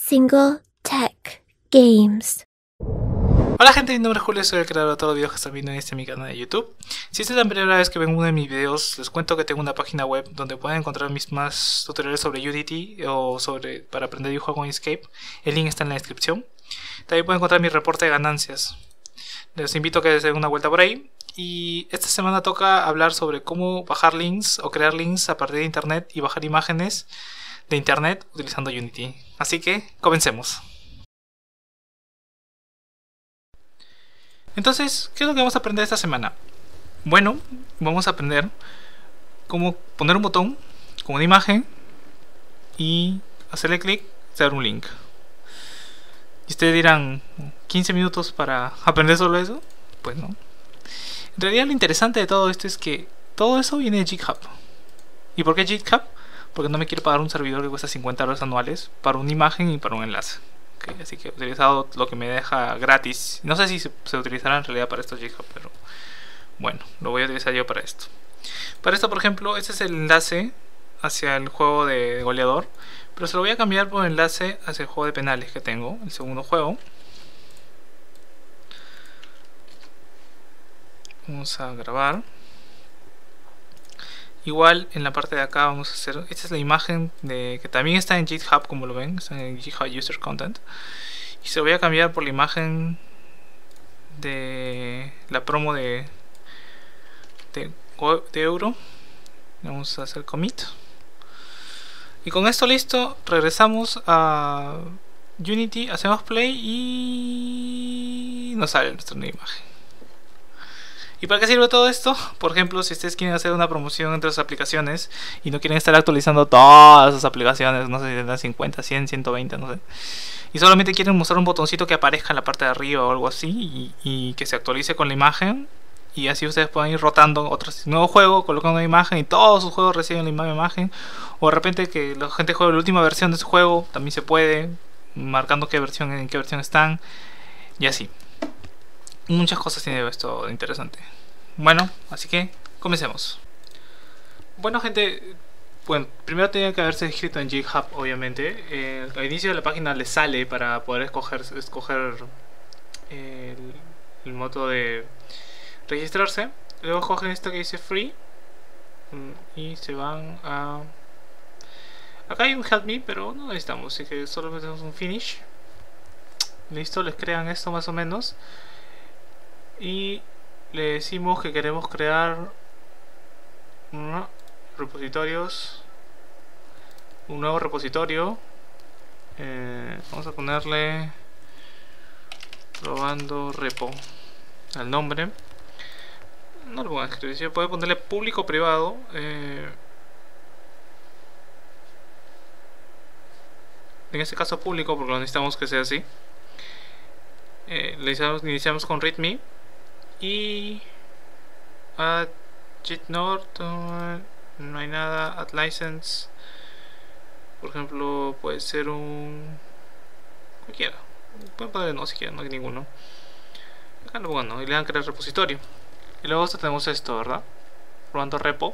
Single Tech Games. Hola gente, mi nombre es Julio, soy el creador de todos los videos que están viendo en mi canal de YouTube. Si esta es la primera vez que ven uno de mis videos, les cuento que tengo una página web donde pueden encontrar mis más tutoriales sobre Unity o para aprender dibujo con Inkscape. El link está en la descripción. También pueden encontrar mi reporte de ganancias. Les invito a que se den una vuelta por ahí. Y esta semana toca hablar sobre cómo bajar links o crear links a partir de internet y bajar imágenes de internet utilizando Unity. Así que comencemos. Entonces, ¿qué es lo que vamos a aprender esta semana? Bueno, vamos a aprender cómo poner un botón con una imagen y hacerle clic y dar un link. Y ustedes dirán, ¿15 minutos para aprender solo eso? Pues no. En realidad lo interesante de todo esto es que todo eso viene de GitHub. ¿Y por qué GitHub? Porque no me quiero pagar un servidor que cuesta $50 anuales para una imagen y para un enlace. Okay, así que he utilizado lo que me deja gratis. No sé si se utilizará en realidad para esto GitHub, pero bueno, lo voy a utilizar yo para esto. Para esto, por ejemplo, este es el enlace hacia el juego de goleador, pero se lo voy a cambiar por el enlace hacia el juego de penales que tengo, el segundo juego. Vamos a grabar. Igual en la parte de acá vamos a hacer, esta es la imagen que también está en GitHub, como lo ven, está en GitHub User Content, y se lo voy a cambiar por la imagen de la promo de euro. Vamos a hacer commit y con esto listo, regresamos a Unity, hacemos play y nos sale nuestra nueva imagen. ¿Y para qué sirve todo esto? Por ejemplo, si ustedes quieren hacer una promoción entre sus aplicaciones y no quieren estar actualizando todas sus aplicaciones, no sé si tendrán 50, 100, 120, no sé, y solamente quieren mostrar un botoncito que aparezca en la parte de arriba o algo así y que se actualice con la imagen, y así ustedes pueden ir rotando otros nuevo juego, colocan una imagen y todos sus juegos reciben la misma imagen, o de repente que la gente juegue la última versión de su juego, también se puede, marcando en qué versión están, y así. Muchas cosas tiene esto de interesante. Bueno, así que comencemos. Bueno gente, primero tiene que haberse inscrito en GitHub, obviamente. Al inicio de la página les sale para poder escoger el modo de registrarse. Luego cogen esto que dice free y se van a... Acá hay un help me, pero no necesitamos, así que solo metemos un finish. Listo, les crean esto más o menos. Y le decimos que queremos crear repositorios, un nuevo repositorio. Vamos a ponerle probando repo al nombre. No lo pongan en escritorio, puede ponerle público o privado. En este caso público porque lo necesitamos que sea así. Iniciamos con readme. Y add gitnode, no hay nada. Add license, por ejemplo, puede ser un cualquiera, pueden poner no si quieren, no hay ninguno. Acá lo pongan no y le dan crear repositorio. Y luego tenemos esto, ¿verdad? Probando repo.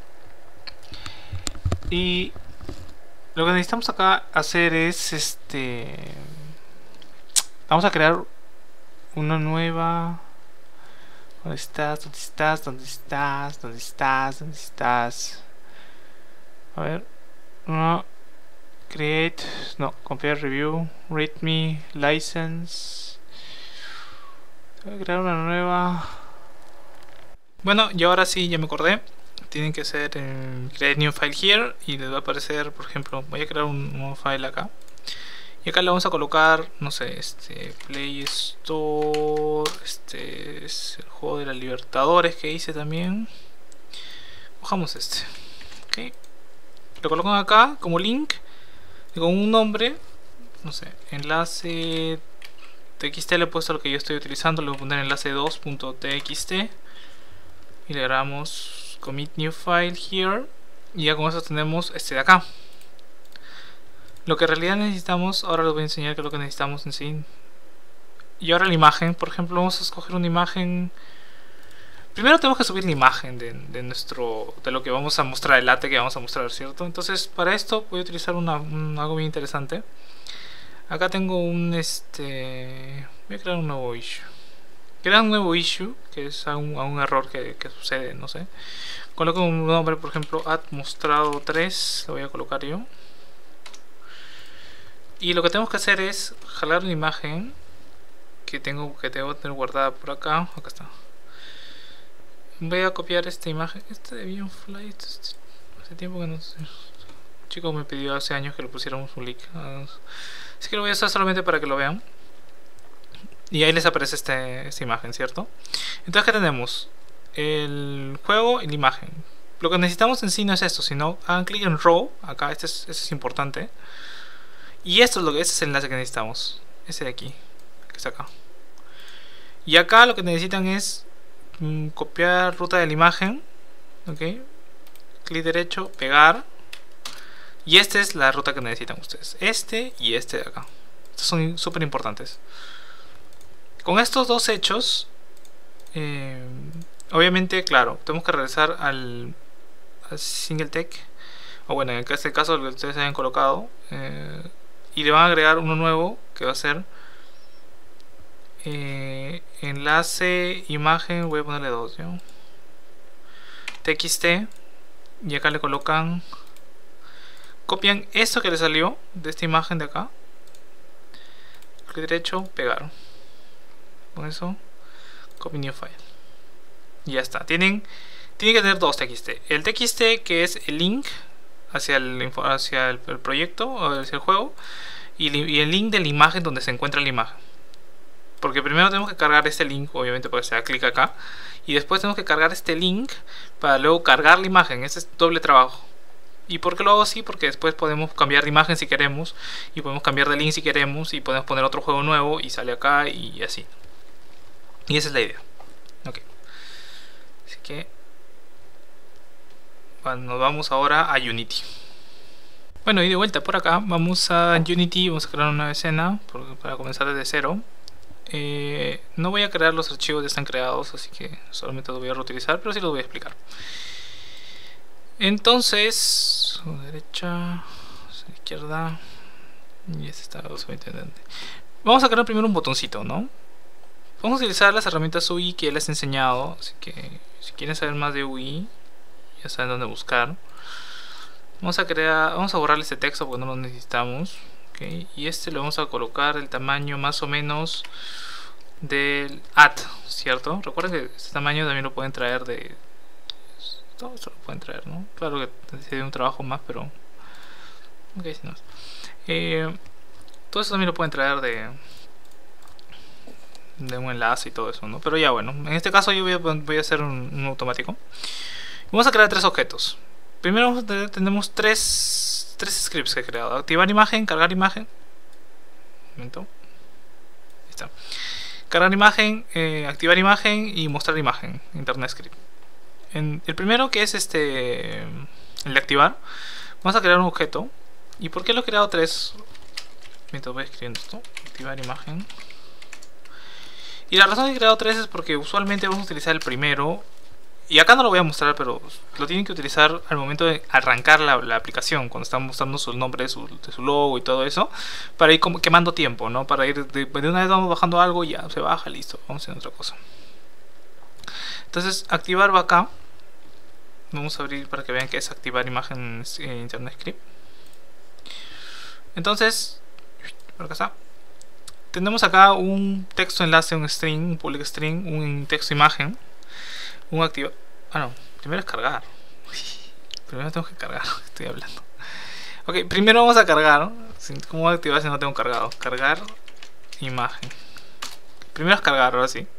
Y lo que necesitamos acá hacer es vamos a crear una nueva... ¿Dónde estás? ¿Dónde estás? ¿Dónde estás? ¿Dónde estás? ¿Dónde estás? A ver. No. Create. No. Compare review. Readme. License. Voy a crear una nueva. Bueno, y ahora sí, ya me acordé. Tienen que hacer create new file here. Y les va a aparecer, por ejemplo, voy a crear un nuevo file acá. Y acá le vamos a colocar, no sé, Play Store, este es el juego de la Libertadores que hice también. Cojamos ok. Lo colocan acá como link y con un nombre, no sé, enlace txt, le he puesto lo que yo estoy utilizando, le voy a poner enlace 2.txt y le damos commit new file here y ya con eso tenemos de acá. Lo que en realidad necesitamos, ahora les voy a enseñar qué es lo que necesitamos en sí. Y ahora la imagen, por ejemplo, vamos a escoger una imagen. Primero tenemos que subir la imagen de lo que vamos a mostrar, el late que vamos a mostrar, ¿cierto? Entonces para esto voy a utilizar algo bien interesante. Acá tengo un voy a crear un nuevo issue. Crear un nuevo issue, que es a un error que sucede, no sé. Coloco un nombre, por ejemplo, mostrado 3, lo voy a colocar yo. Y lo que tenemos que hacer es jalar una imagen que tengo que tener guardada por acá. Acá está. Voy a copiar esta imagen. Este de Beyond Flight. Hace tiempo que no sé. Un chico me pidió hace años que le pusiéramos un link. Así que lo voy a usar solamente para que lo vean. Y ahí les aparece esta imagen, ¿cierto? Entonces, ¿qué tenemos? El juego y la imagen. Lo que necesitamos en sí no es esto, sino hagan clic en Raw. Acá, este es importante. Y esto es este es el enlace que necesitamos. Ese de aquí, que está acá. Y acá lo que necesitan es copiar ruta de la imagen. Ok. Clic derecho, pegar. Y esta es la ruta que necesitan ustedes. Este y este de acá. Estos son súper importantes. Con estos dos hechos, obviamente, claro, tenemos que regresar al SingleText. O bueno, en este caso lo que ustedes hayan colocado. Y le van a agregar uno nuevo que va a ser enlace imagen. Voy a ponerle 2, ¿no? TXT. Y acá le colocan, copian esto que le salió de esta imagen de acá, clic derecho, pegar. Con eso, copy new file. Y ya está. Tienen que tener dos TXT. El TXT que es el link hacia el proyecto o hacia el juego, y el link de la imagen donde se encuentra la imagen. Porque primero tenemos que cargar este link, obviamente, porque se da clic acá, y después tenemos que cargar este link para luego cargar la imagen. Este es doble trabajo. ¿Y por qué lo hago así? Porque después podemos cambiar de imagen si queremos, y podemos cambiar de link si queremos, y podemos poner otro juego nuevo y sale acá y así. Y esa es la idea. Ok. Así que bueno, nos vamos ahora a Unity. Bueno, y de vuelta por acá, vamos a Unity, vamos a crear una nueva escena para comenzar desde cero. No voy a crear los archivos, ya están creados, así que solamente los voy a reutilizar, pero sí los voy a explicar. Entonces, a la derecha, a la izquierda, y este está entendiendo. Vamos a crear primero un botoncito, ¿no? Vamos a utilizar las herramientas UI que ya les he enseñado, así que si quieren saber más de UI, ya saben dónde buscar. Vamos a borrar este texto porque no lo necesitamos. Okay. Y le vamos a colocar el tamaño más o menos del add, ¿cierto? Recuerden que este tamaño también lo pueden traer de... Todo esto lo pueden traer, ¿no? Claro que sería un trabajo más, pero... Ok, si no. Todo eso también lo pueden traer de un enlace y todo eso, ¿no? Pero ya bueno, en este caso yo voy a hacer un automático. Vamos a crear tres objetos. Primero tenemos tres scripts que he creado. Activar imagen, cargar imagen. Un momento. Ahí está. Cargar imagen, activar imagen y mostrar imagen. Internet script. El primero, que es el de activar, vamos a crear un objeto. ¿Y por qué lo he creado tres? Mientras voy escribiendo esto. Activar imagen. Y la razón que he creado tres es porque usualmente vamos a utilizar el primero. Y acá no lo voy a mostrar, pero lo tienen que utilizar al momento de arrancar la aplicación, cuando están mostrando su nombre de su logo y todo eso, para ir como quemando tiempo, ¿no? Para ir de una vez vamos bajando algo y ya se baja, listo, vamos a hacer otra cosa. Entonces, activar va acá. Vamos a abrir para que vean que es activar imagen Internet Script. Entonces, por acá está. Tenemos acá un texto enlace, un string, un public string, un texto imagen. Un activa. Ah, no. Primero es cargar. Primero tengo que cargar. Estoy hablando. Ok, primero vamos a cargar. ¿Cómo voy a activar si no tengo cargado? Cargar imagen. Primero es cargar, ahora sí.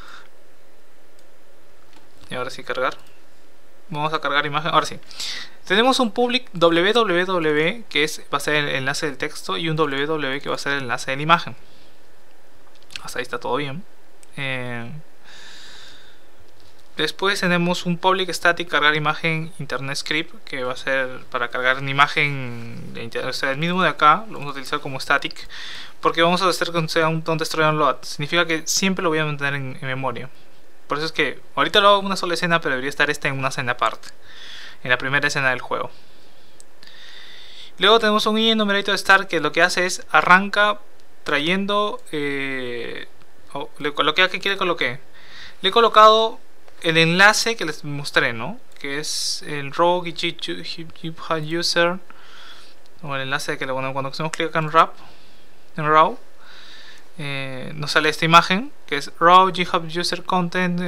Y ahora sí cargar. Vamos a cargar imagen. Ahora sí. Tenemos un public www que va a ser el enlace del texto y un www que va a ser el enlace de la imagen. Hasta ahí está todo bien. Después tenemos un public static cargar imagen internet script que va a ser para cargar una imagen, o sea, el mismo de acá lo vamos a utilizar como static porque vamos a hacer que sea un destroy unload. Significa que siempre lo voy a mantener en memoria. Por eso es que ahorita lo hago en una sola escena, pero debería estar en una escena aparte, en la primera escena del juego. Luego tenemos un enumerator start que lo que hace es arranca trayendo ¿qué quiere coloqué? Le he colocado el enlace que les mostré, ¿no? Que es el raw GitHub user, o el enlace que cuando hacemos clic acá en raw, nos sale esta imagen que es raw GitHub user content,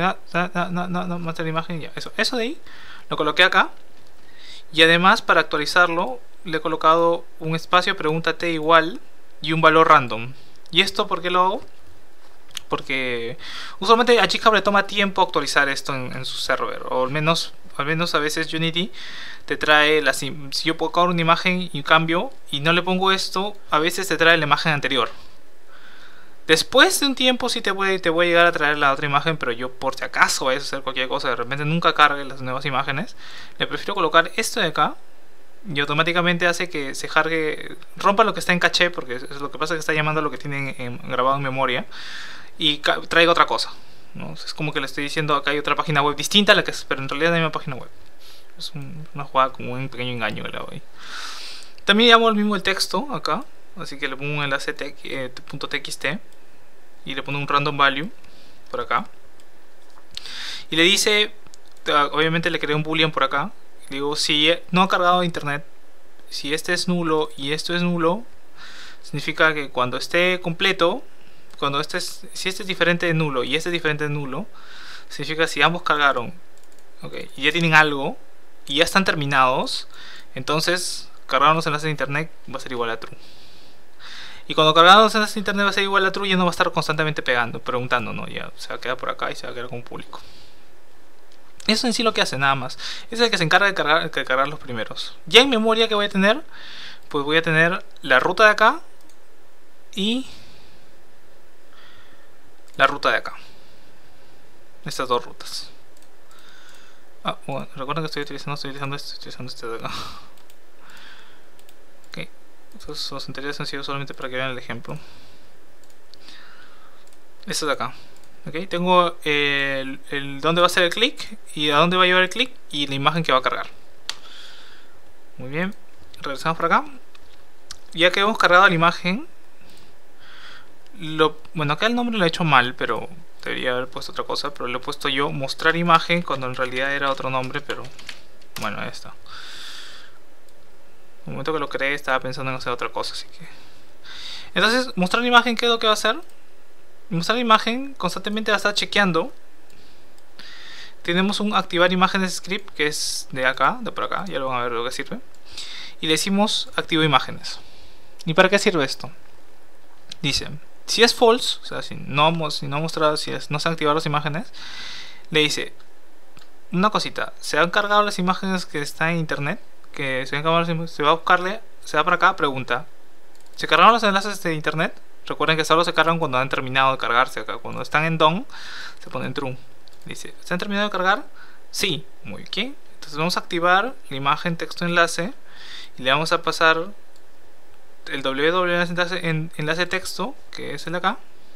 no muestra la imagen, ya, eso de ahí lo coloqué acá. Y además, para actualizarlo, le he colocado un espacio pregúntate igual y un valor random. ¿Y esto por qué lo hago? Porque usualmente a GitHub le toma tiempo actualizar esto en su server, o al menos a veces Unity te trae si yo puedo cargar una imagen y cambio y no le pongo esto, a veces te trae la imagen anterior. Después de un tiempo sí te voy a llegar a traer la otra imagen, pero yo por si acaso vayas a hacer cualquier cosa, de repente nunca cargue las nuevas imágenes, le prefiero colocar esto de acá y automáticamente hace que se cargue, rompa lo que está en caché, porque es lo que pasa, que está llamando a lo que tienen grabado en memoria y traiga otra cosa, ¿no? Es como que le estoy diciendo acá hay otra página web distinta a la que es, pero en realidad es la misma página web. Es una jugada como un pequeño engaño que le hago ahí. También llamo el mismo el texto acá, así que le pongo un enlace .txt y le pongo un random value por acá y le dice, obviamente le creé un boolean por acá, le digo si no ha cargado internet, si este es nulo y esto es nulo, significa que cuando esté completo, si este es diferente de nulo y este es diferente de nulo, significa si ambos cargaron, okay, y ya tienen algo y ya están terminados, entonces cargar los enlaces de internet va a ser igual a true. Y cuando cargamos los enlaces de internet va a ser igual a true, ya no va a estar constantemente preguntando, ¿no? Ya se va a quedar por acá y se va a quedar como público. Eso en sí lo que hace, nada más. Es el que se encarga de cargar los primeros. Ya en memoria, que voy a tener, pues voy a tener la ruta de acá y la ruta de acá. Estas dos rutas. Bueno, recuerden que estoy utilizando este de acá. Ok, los anteriores han sido solamente para que vean el ejemplo. Esto de acá. Okay, tengo dónde va a ser el clic y a dónde va a llevar el clic y la imagen que va a cargar. Muy bien, regresamos por acá. Ya que hemos cargado la imagen, bueno, acá el nombre lo he hecho mal, pero debería haber puesto otra cosa, pero le he puesto yo mostrar imagen cuando en realidad era otro nombre, pero bueno, ahí está. En el momento que lo creé estaba pensando en hacer otra cosa, así que... Entonces, mostrar imagen, ¿qué es lo que va a hacer? Mostrar imagen constantemente va a estar chequeando. Tenemos un activar imágenes script que es de acá, de por acá, ya lo van a ver lo que sirve. Y le decimos activo imágenes. ¿Y para qué sirve esto? Dice, si es false, o sea, si no ha mostrado, no se han activado las imágenes, le dice una cosita: se han cargado las imágenes que están en internet, que se va a buscarle, se va para acá, pregunta, ¿se cargaron los enlaces de internet? Recuerden que solo se cargan cuando han terminado de cargarse. Acá cuando están en done se ponen true. Dice, ¿se han terminado de cargar? Sí, muy bien. Entonces vamos a activar la imagen texto enlace y le vamos a pasar el enlace texto, que es el de acá,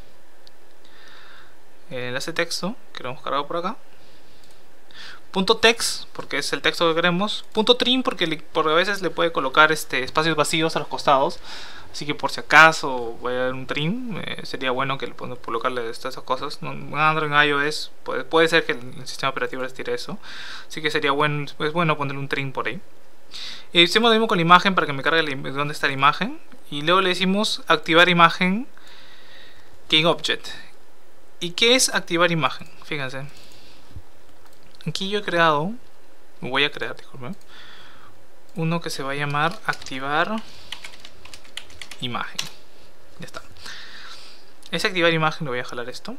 el enlace texto que lo hemos cargado por acá, punto text porque es el texto que queremos, punto trim porque a veces le puede colocar espacios vacíos a los costados, así que por si acaso voy a dar un trim, sería bueno que le colocarle estas cosas. En Android, en iOS puede ser que el sistema operativo les tire eso, así que sería bueno, es bueno ponerle un trim por ahí. Y hicimos lo mismo con la imagen para que me cargue dónde está la imagen. Y luego le decimos activar imagen King Object. ¿Y qué es activar imagen? Fíjense. Aquí yo he creado, voy a crear, disculpen, uno que se va a llamar activar imagen. Ya está. Ese activar imagen, le voy a jalar esto.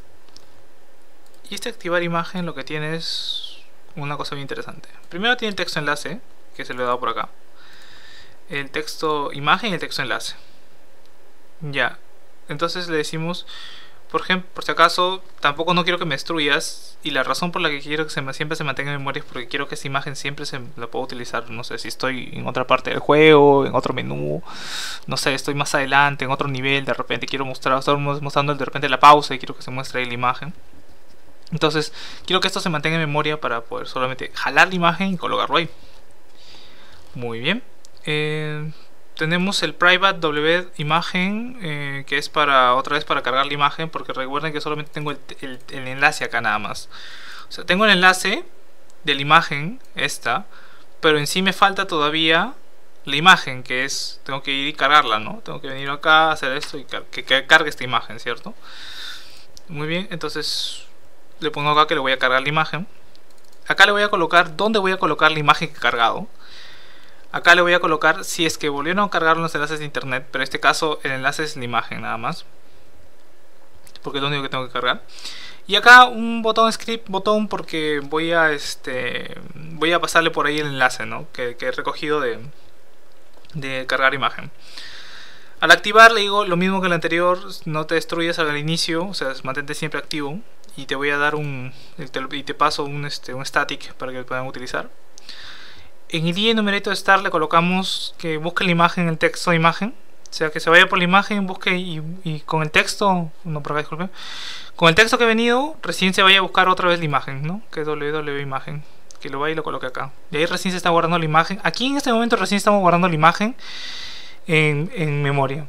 Y este activar imagen lo que tiene es una cosa bien interesante. Primero tiene el texto enlace, que se lo he dado por acá, el texto imagen y el texto enlace. Ya, entonces le decimos, por ejemplo, por si acaso, tampoco no quiero que me destruyas, y la razón por la que quiero que siempre se mantenga en memoria es porque quiero que esta imagen siempre se la pueda utilizar, no sé, si estoy en otra parte del juego, en otro menú, no sé, estoy más adelante, en otro nivel, de repente quiero estoy mostrando de repente la pausa y quiero que se muestre ahí la imagen. Entonces, quiero que esto se mantenga en memoria para poder solamente jalar la imagen y colocarlo ahí. Muy bien. tenemos el private w imagen, que es para otra vez para cargar la imagen, porque recuerden que solamente tengo el enlace acá nada más. O sea, tengo el enlace de la imagen esta, pero en sí me falta todavía la imagen, que es, tengo que ir y cargarla, ¿no? Tengo que venir acá, hacer esto y que cargue esta imagen, ¿cierto? Muy bien, entonces le pongo acá que le voy a cargar la imagen. Acá le voy a colocar dónde voy a colocar la imagen que he cargado. Acá le voy a colocar si es que volvieron a cargar los enlaces de internet, pero en este caso el enlace es la imagen nada más, porque es lo único que tengo que cargar. Y acá un botón script, botón, porque voy a pasarle por ahí el enlace, ¿no? que he recogido de cargar imagen. Al activar le digo lo mismo que el anterior, no te destruyas al inicio, o sea, mantente siempre activo, y te voy a dar y te paso un static para que lo puedan utilizar. En el numerito de start le colocamos que busque la imagen, el texto de imagen, o sea, que se vaya por la imagen, busque y con el texto, no por acá, disculpen, con el texto que he venido, recién se vaya a buscar otra vez la imagen, ¿no? Que es www imagen, que lo vaya y lo coloque acá. Y ahí recién se está guardando la imagen. Aquí en este momento recién estamos guardando la imagen en memoria.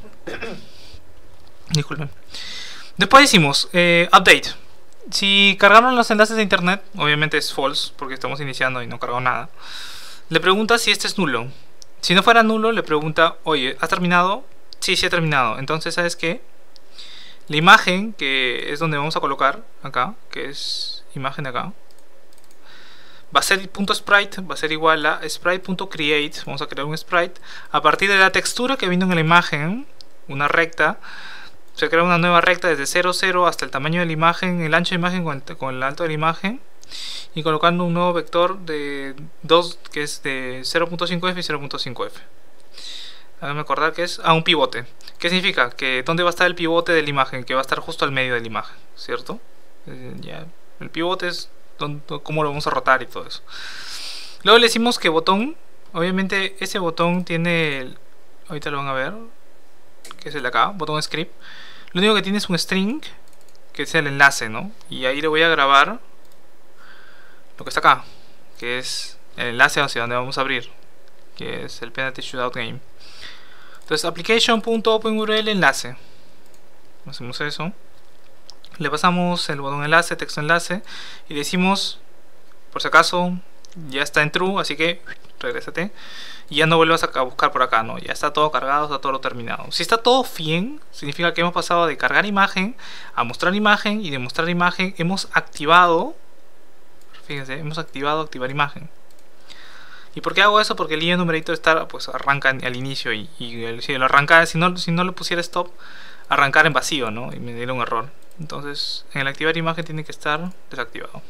Disculpen. Después decimos update. Si cargaron los enlaces de internet, obviamente es false porque estamos iniciando y no cargó nada. Le pregunta si este es nulo. Si no fuera nulo, le pregunta, oye, ¿has terminado? Sí, sí he terminado. Entonces, ¿sabes qué? La imagen, que es donde vamos a colocar acá, que es imagen de acá, va a ser .sprite, va a ser igual a sprite.create. Vamos a crear un sprite a partir de la textura que vino en la imagen, una recta. Se crea una nueva recta desde 0, 0 hasta el tamaño de la imagen, el ancho de la imagen con el alto de la imagen, y colocando un nuevo vector de 2 que es de 0.5f y 0.5f. Háganme acordar que es un pivote. ¿Qué significa? Que dónde va a estar el pivote de la imagen, que va a estar justo al medio de la imagen, ¿cierto? Ya, el pivote es cómo lo vamos a rotar y todo eso. Luego le decimos que botón, obviamente ese botón tiene ahorita lo van a ver, que es el de acá, botón script. Lo único que tiene es un string, que es el enlace, ¿no? Y ahí le voy a grabar lo que está acá, que es el enlace hacia donde vamos a abrir, que es el penalty shootout game. Entonces application.openurl enlace, hacemos eso, le pasamos el botón enlace, texto enlace, y decimos, por si acaso ya está en true, así que regrésate y ya no vuelvas a buscar por acá, ¿no? Ya está todo cargado, está todo terminado. Si está todo bien, significa que hemos pasado de cargar imagen a mostrar imagen, y de mostrar imagen hemos activado, fíjense, hemos activado activar imagen. ¿Y por qué hago eso? Porque el i numerito está, pues arranca al inicio, y si lo arranca, si no le pusiera stop, arrancar en vacío, ¿no? Y me diera un error. Entonces en el activar imagen tiene que estar desactivado.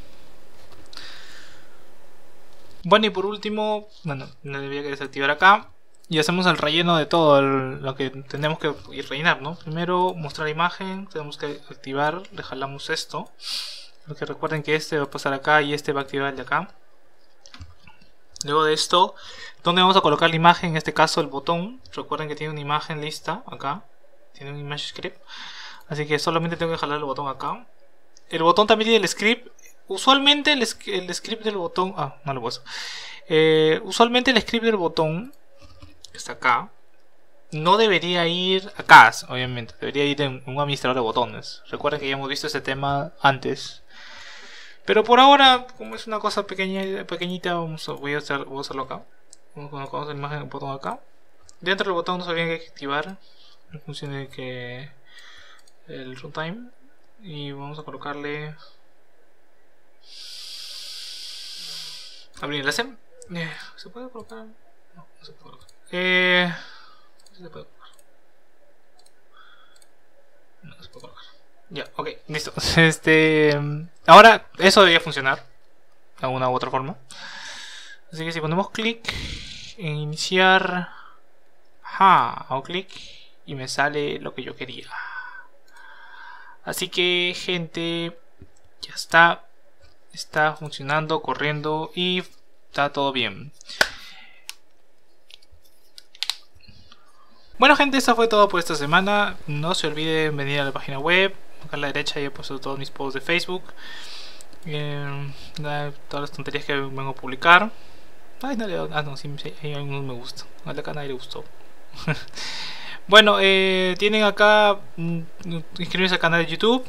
Bueno, y por último, bueno, le debía que desactivar acá, y hacemos el relleno de todo lo que tenemos que rellenar, ¿no? Primero mostrar imagen, tenemos que activar, le jalamos esto, porque recuerden que este va a pasar acá y este va a activar el de acá. Luego de esto, ¿dónde vamos a colocar la imagen? En este caso el botón, recuerden que tiene una imagen lista acá, tiene un image script, así que solamente tengo que jalar el botón acá. El botón también tiene el script. Usualmente el script del botón, no lo puedo. Usualmente el script del botón, que está acá, no debería ir acá, obviamente, debería ir en un administrador de botones. Recuerden que ya hemos visto ese tema antes, pero por ahora, como es una cosa pequeñita, voy a hacerlo acá. Colocamos la imagen del botón acá. Dentro del botón no se olviden que activar en función de que el runtime, y vamos a colocarle abrir enlace. ¿Se puede colocar? No, no se puede colocar. ¿Se puede colocar? No se puede colocar. Ya, ok, listo. Ahora eso debería funcionar de alguna u otra forma. Así que si ponemos clic en iniciar, hago clic y me sale lo que yo quería. Así que, gente, ya está. Está funcionando, corriendo y está todo bien. Bueno, gente, eso fue todo por esta semana. No se olviden venir a la página web. Acá a la derecha ya he puesto todos mis posts de Facebook, todas las tonterías que vengo a publicar. Ay, no le no, sí, hay algunos me gustan. A la nadie le gustó. Bueno, tienen acá inscribirse al canal de YouTube,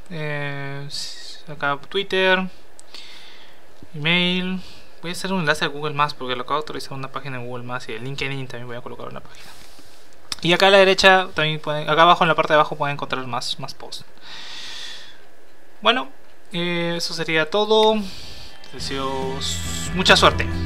acá Twitter, email. Voy a hacer un enlace a Google Maps porque lo acabo de actualizar una página en Google Maps, y el LinkedIn también voy a colocar una página. Y acá a la derecha también pueden, acá abajo en la parte de abajo pueden encontrar más posts. Bueno, eso sería todo. Les deseo mucha suerte.